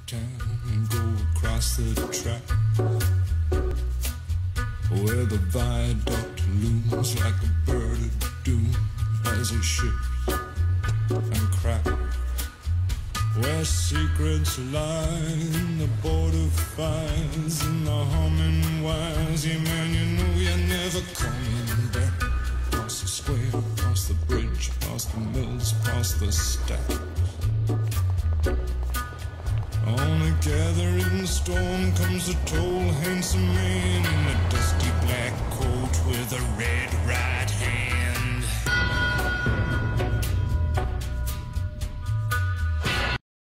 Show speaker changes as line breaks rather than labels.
town and go across the track, where the viaduct looms like a bird of doom as it ships and cracks, where secrets lie in the border fires and the humming wires. Yeah, man, you know you're never coming back. Past the square, past the bridge, past the mills, past the stack. On a gathering storm comes a tall, handsome man in a dusty black coat with a red right hand.